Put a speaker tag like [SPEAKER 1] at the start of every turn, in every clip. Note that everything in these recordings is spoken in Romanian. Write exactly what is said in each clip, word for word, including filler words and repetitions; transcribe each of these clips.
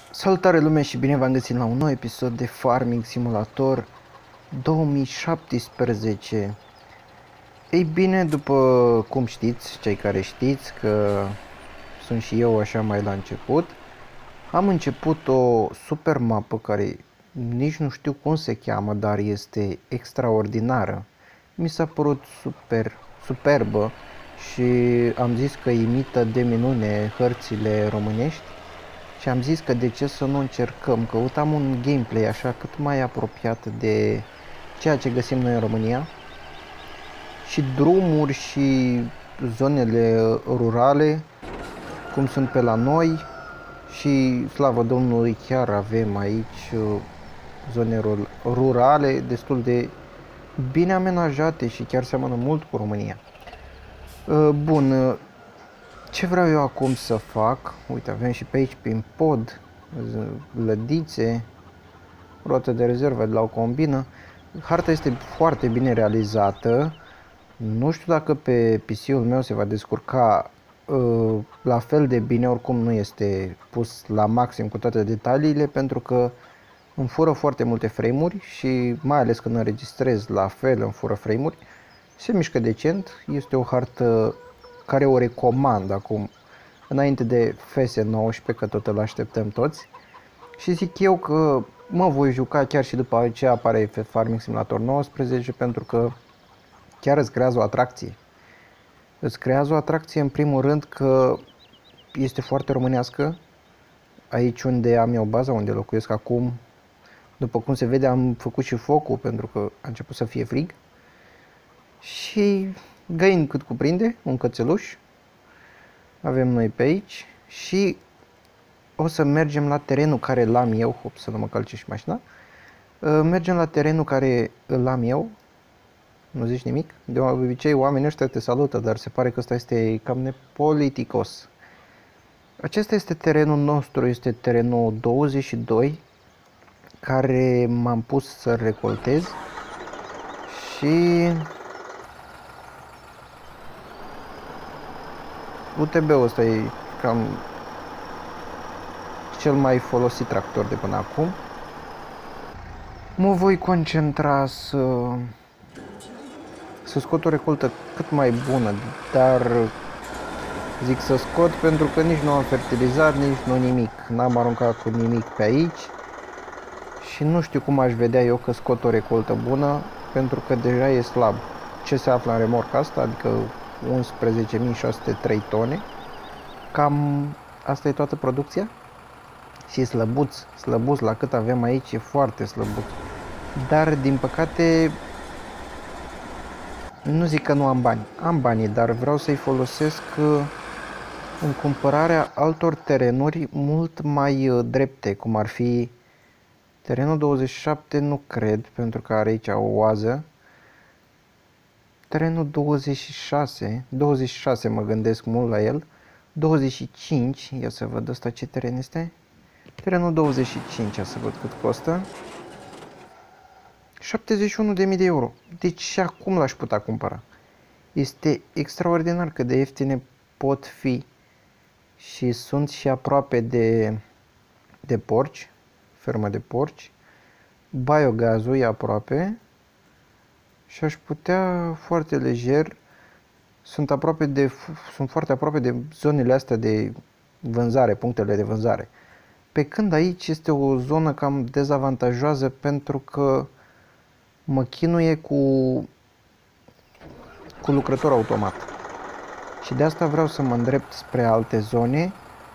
[SPEAKER 1] Salutare lume și bine v-am găsit la un nou episod de Farming Simulator două mii șaptesprezece. Ei bine, după cum știți, cei care știți că sunt și eu așa mai la început, am început o super mapă care nici nu știu cum se cheamă, dar este extraordinară. Mi s-a părut super, superbă și am zis că imită de minune hărțile românești. Și am zis că de ce să nu încercăm, căutam un gameplay așa cât mai apropiat de ceea ce găsim noi în România. Și drumuri și zonele rurale, cum sunt pe la noi. Și slavă Domnului chiar avem aici zone rurale destul de bine amenajate și chiar seamănă mult cu România. Bun. Ce vreau eu acum să fac? Uite, avem și pe aici prin pod lădițe, roată de rezervă de la o combină. Harta este foarte bine realizată. Nu știu dacă pe P C-ul meu se va descurca uh, la fel de bine, oricum nu este pus la maxim cu toate detaliile, pentru că îmi fură foarte multe frame-uri și mai ales când înregistrez la fel îmi fură frame-uri. Se mișcă decent, este o hartă care o recomand acum, înainte de F S nouăsprezece, că tot îl așteptăm toți. Și zic eu că mă voi juca chiar și după ce apare Farming Simulator nouăsprezece, pentru că chiar îți creează o atracție. Îți creează o atracție în primul rând că este foarte românească. Aici unde am eu baza, unde locuiesc acum, după cum se vede, am făcut și focul pentru că a început să fie frig. Și găini cât cuprinde, un cățeluș avem noi pe aici și o să mergem la terenul care l-am eu. Hop, să nu mă calce și mașina. Mergem la terenul care îl am eu. Nu zici nimic? De obicei oamenii ăștia te salută, dar se pare că ăsta este cam nepoliticos. Acesta este terenul nostru, este terenul douăzeci și doi, care m-am pus să recoltez. Și U T B-ul ăsta e cam cel mai folosit tractor de până acum. Mă voi concentra să, să scot o recoltă cât mai bună, dar zic să scot pentru că nici nu am fertilizat, nici nu nimic. N-am aruncat cu nimic pe aici și nu știu cum aș vedea eu că scot o recoltă bună, pentru că deja e slab. Ce se află în remorca asta, adică unsprezece mii șase sute trei tone. Cam asta e toată producția. Și slăbuț, slăbuț la cât avem aici, e foarte slăbuț. Dar din păcate nu zic că nu am bani. Am banii, dar vreau să-i folosesc în cumpărarea altor terenuri mult mai drepte, cum ar fi terenul douăzeci și șapte, nu cred, pentru că are aici o oază. Terenul douăzeci și șase, douăzeci și șase mă gândesc mult la el. douăzeci și cinci, ia să văd ăsta ce teren este. Terenul douăzeci și cinci, ia să văd cât costă. șaptezeci și unu de mii de euro. Deci și acum l-aș putea cumpăra. Este extraordinar cât de ieftine pot fi. Și sunt și aproape de, de porci, fermă de porci. Biogazul e aproape. Și aș putea foarte lejer, sunt aproape de, sunt foarte aproape de zonele astea de vânzare, punctele de vânzare. Pe când aici este o zonă cam dezavantajoasă pentru că mă chinuie cu, cu lucrător automat. Și de asta vreau să mă îndrept spre alte zone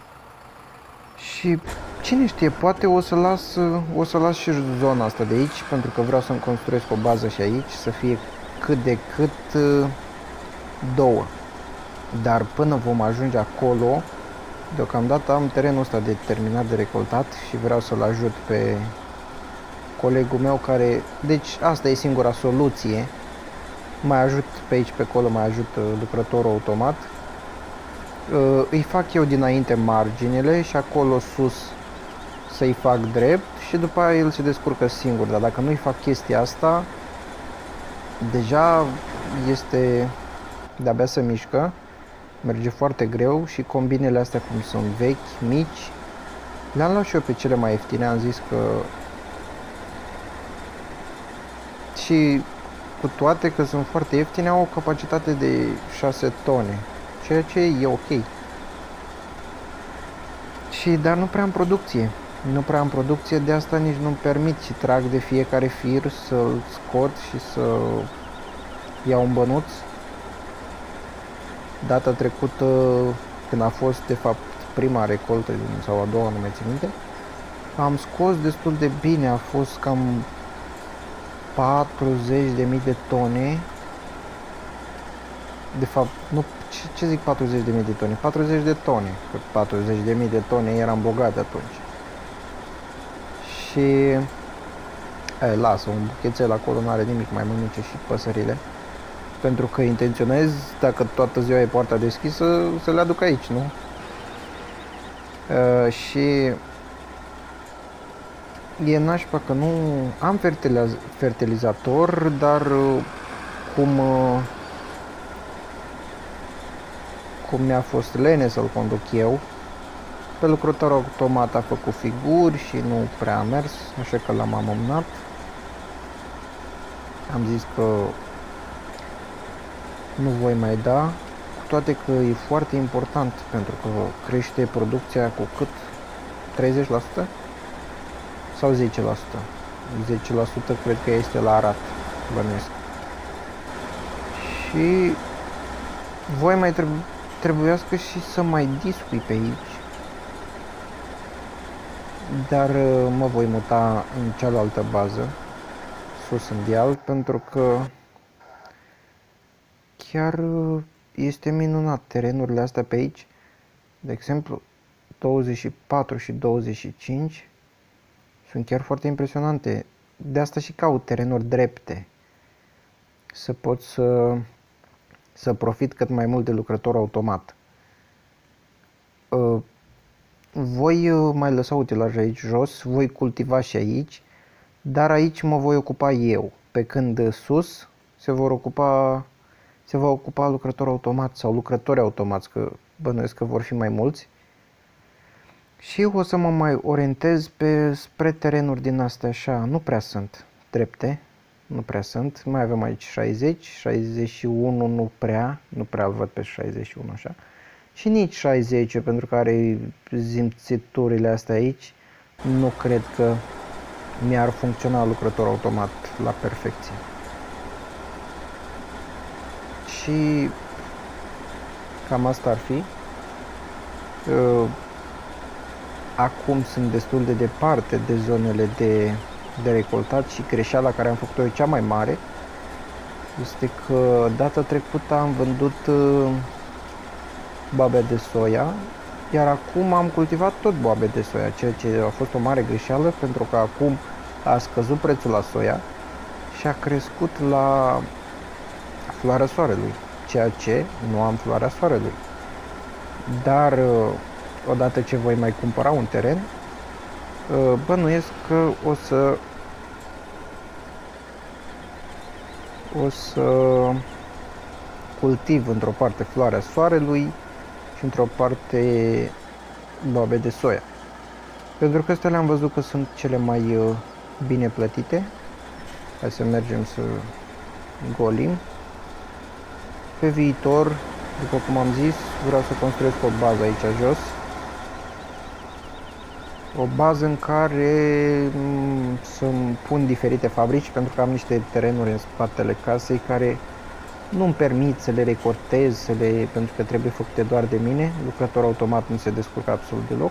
[SPEAKER 1] și cine știe, poate o să las, o să las și zona asta de aici, pentru că vreau să-mi construiesc o bază și aici, să fie cât de cât două. Dar până vom ajunge acolo, deocamdată am terenul ăsta de terminat de recoltat și vreau să-l ajut pe colegul meu care, deci asta e singura soluție. Mai ajut pe aici, pe acolo, mai ajut lucrătorul automat. Îi fac eu dinainte marginile și acolo sus să-i fac drept și după aia el se descurcă singur. Dar dacă nu-i fac chestia asta, deja este de-abia se mișcă, merge foarte greu și combinele astea cum sunt vechi, mici, Le-am luat și eu pe cele mai ieftine, am zis că... Și cu toate că sunt foarte ieftine, au o capacitate de șase tone, ceea ce e ok. Și, dar nu prea am producție. Nu prea am producție, de asta nici nu-mi permit și trag de fiecare fir să-l scot și să iau un bănuț. Data trecută, când a fost de fapt prima recoltă sau a doua, nu mai țin minte, am scos destul de bine, a fost cam patruzeci de mii de tone. De fapt, nu, ce, ce zic patruzeci de mii de tone? patruzeci de tone, că patruzeci de mii de tone eram bogat atunci. Și e, lasă, un buchețel acolo nu are nimic, mai mănânce și păsările. Pentru că intenționez, dacă toată ziua e poarta deschisă, să le aduc aici, nu? E, și e nașpa că nu am fertiliz fertilizator, dar cum cum mi-a fost lene să-l conduc eu, pe lucrătorul automat a făcut figuri și nu prea a mers, așa că l-am amomnat. Am zis că nu voi mai da, cu toate că e foarte important, pentru că crește producția cu cât? treizeci la sută? Sau zece la sută? zece la sută cred că este la Arad, bănuiesc. Și voi mai trebuie trebuiască și să mai discui pe aici, dar mă voi muta în cealaltă bază, sus în deal, pentru că chiar este minunat. Terenurile astea pe aici, de exemplu douăzeci și patru și douăzeci și cinci, sunt chiar foarte impresionante. De asta și caut terenuri drepte, să pot să să profit cât mai mult de lucrător automat. Voi mai lăsa utilaj aici jos, voi cultiva și aici, dar aici mă voi ocupa eu, pe când sus se vor ocupa se va ocupa lucrător automat sau lucrători automați, că bănuiesc că vor fi mai mulți. Și o să mă mai orientez pe spre terenuri din astea așa, nu prea sunt drepte. Nu prea sunt, mai avem aici șaizeci, șaizeci și unu nu prea, nu prea îl văd pe șaizeci și unu așa. Și nici șaizeci, pentru că are zimțiturile astea aici, nu cred că mi-ar funcționa lucrător automat la perfecție. Și cam asta ar fi. Acum sunt destul de departe de zonele de de recoltat și greșeala care am făcut-o cea mai mare este că data trecută am vândut boabe de soia, iar acum am cultivat tot boabe de soia, ceea ce a fost o mare greșeală, pentru că acum a scăzut prețul la soia și a crescut la floarea soarelui, ceea ce nu am floarea soarelui. Dar odată ce voi mai cumpăra un teren, bănuiesc că o să o să cultiv într-o parte floarea soarelui și într-o parte boabe de soia. Pentru că astea le-am văzut că sunt cele mai bine plătite. Hai să mergem să golim. Pe viitor, după cum am zis, vreau să construiesc o bază aici jos. O bază în care să-mi pun diferite fabrici, pentru că am niște terenuri în spatele casei care nu-mi permit să le recortez, să le, pentru că trebuie făcute doar de mine. Lucrătorul automat nu se descurcă absolut deloc.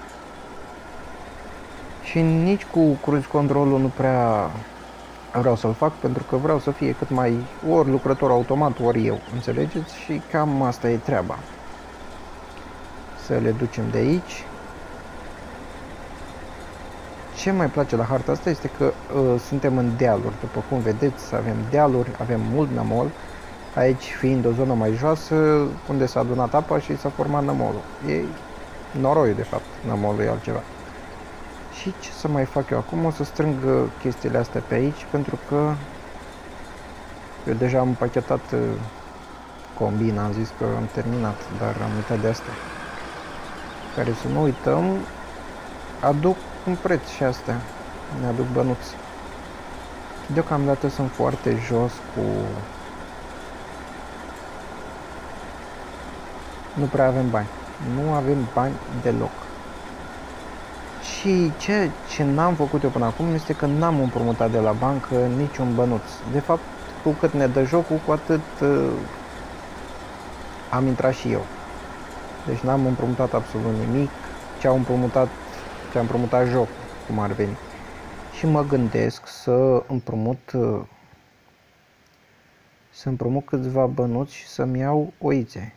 [SPEAKER 1] Și nici cu cruise control-ul nu prea vreau să-l fac, pentru că vreau să fie cât mai ori lucrător automat, ori eu, înțelegeți? Și cam asta e treaba. Să le ducem de aici. Ce mai place la harta asta este că uh, suntem în dealuri, după cum vedeți, avem dealuri, avem mult nămol, aici fiind o zonă mai joasă, unde s-a adunat apa și s-a format nămolul. E noroiul, de fapt, nămolul e altceva. Și ce să mai fac eu acum? O să strâng chestiile astea pe aici, pentru că eu deja am împachetat uh, combina, am zis că am terminat, dar am uitat de asta. Care, să nu uităm, aduc un preț și astea. Ne aduc bănuți. Deocamdată sunt foarte jos cu... Nu prea avem bani. Nu avem bani deloc. Și ce, ce n-am făcut eu până acum este că n-am împrumutat de la bancă niciun bănuț. De fapt, cu cât ne dă jocul, cu atât uh, am intrat și eu. Deci n-am împrumutat absolut nimic. Ce am împrumutat, ce am împrumutat joc, cum ar veni. Și mă gândesc să împrumut uh, să împrumut câțiva bănuți și să-mi iau oițe.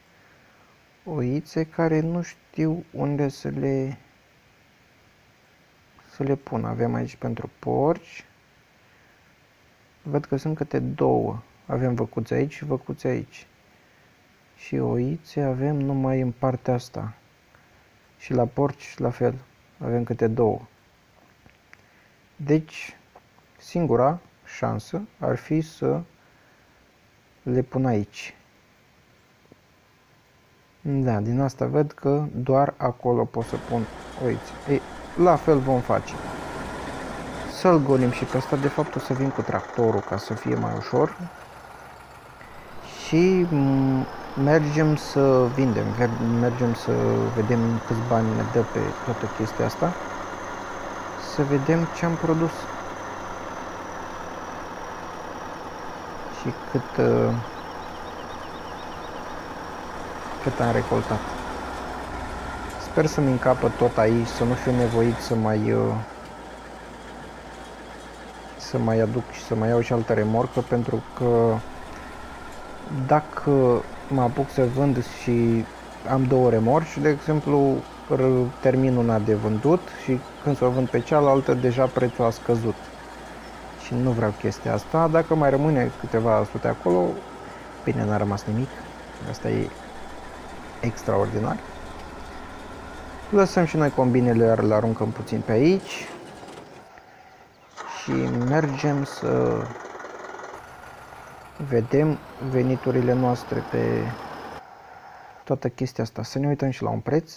[SPEAKER 1] Oițe care nu știu unde să le să le pun. Avem aici pentru porci. Văd că sunt câte două. Avem văcuțe aici și văcuțe aici. Și oițe avem numai în partea asta. Și la porci la fel. Avem câte două. Deci, singura șansă ar fi să le pun aici. Da, din asta văd că doar acolo pot să pun oițe. Ei, la fel vom face. Să-l golim și pe ăsta. De fapt o să vin cu tractorul ca să fie mai ușor. Și mergem să vindem. Mergem să vedem câți bani ne dă pe toată chestia asta. Să vedem ce am produs. Și cât... Uh, cât am recoltat. Sper să-mi încapă tot aici, să nu fiu nevoit să mai uh, să mai aduc și să mai iau și altă remorcă, pentru că dacă mă apuc să vând și am două remorci, de exemplu, termin una de vândut și când să o vând pe cealaltă, deja prețul a scăzut. Și nu vreau chestia asta. Dacă mai rămâne câteva sute acolo, bine, n-a rămas nimic. Asta e extraordinar. Lăsăm și noi combinele, iar le aruncăm puțin pe aici. Și mergem să vedem veniturile noastre pe toată chestia asta. Să ne uităm și la un preț.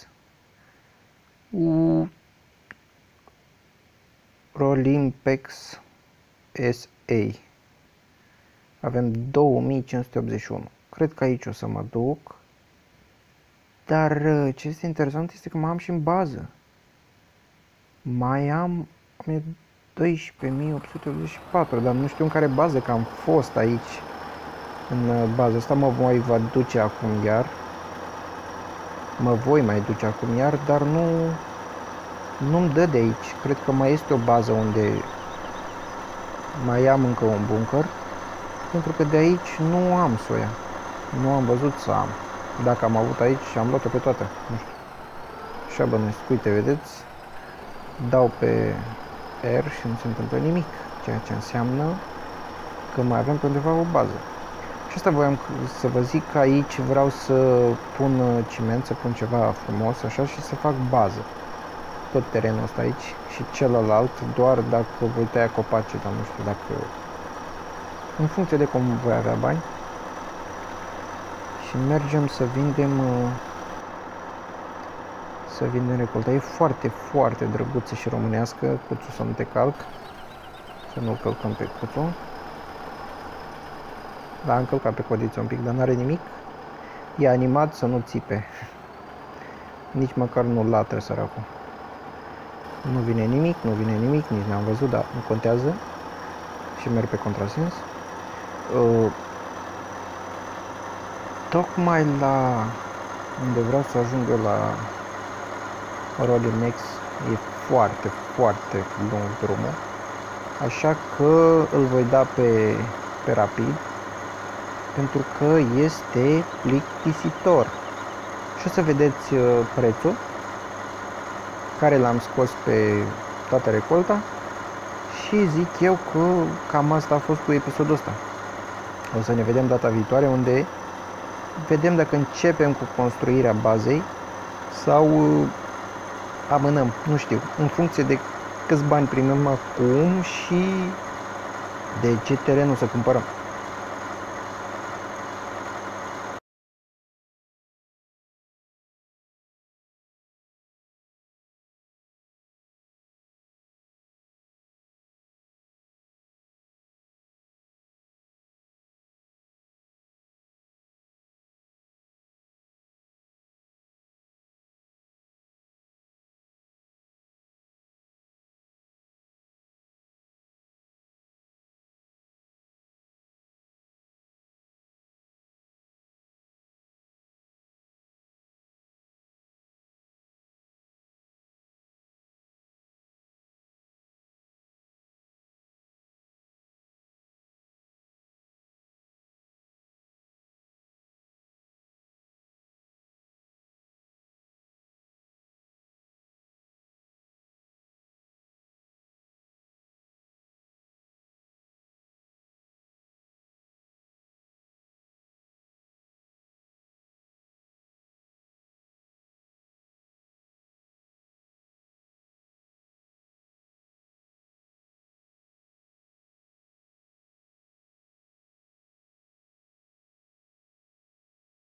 [SPEAKER 1] Rolimpex S A. Avem două mii cinci sute optzeci și unu. Cred că aici o să mă duc. Dar ce este interesant este că mai am și în bază. Mai am doisprezece mii opt sute optzeci și patru, dar nu știu în care bază, că am fost aici. În baza asta mă voi va duce acum iar. Mă voi mai duce acum iar, dar nu nu-mi dă de aici. Cred că mai este o bază unde mai am încă un bunker, pentru că de aici nu am soia. Nu am văzut să am. Dacă am avut aici, am luat-o pe toate. Nu știu. Așa bănuiesc. Uite, vedeți? Dau pe R și nu se întâmplă nimic. Ceea ce înseamnă că mai avem pe undeva o bază. Și asta voiam să vă zic, că aici vreau să pun ciment, să pun ceva frumos așa și să fac bază. Tot terenul ăsta aici și celălalt doar dacă voi tăia copaci, dar nu știu dacă... În funcție de cum voi avea bani. Și mergem să vindem să vindem recolta. E foarte, foarte drăguță și românească. Cuțul să nu te calc. Să nu-l călcăm pe cuțul. Da, am călcat pe codiță un pic, dar n-are nimic. E animat să nu țipe. Nici măcar nu lată săracul. Nu vine nimic, nu vine nimic, nici n-am văzut, dar nu contează. Și merg pe contrasens. Uh, Tocmai la unde vreau să ajung eu, la Rolimpex, e foarte, foarte lung drumul. Așa că îl voi da pe, pe rapid, pentru că este plictisitor. Și o să vedeți prețul care l-am scos pe toată recolta și zic eu că cam asta a fost cu episodul ăsta. O să ne vedem data viitoare, unde vedem dacă începem cu construirea bazei sau amânăm, nu știu, în funcție de câți bani primim acum și de ce teren o să cumpărăm.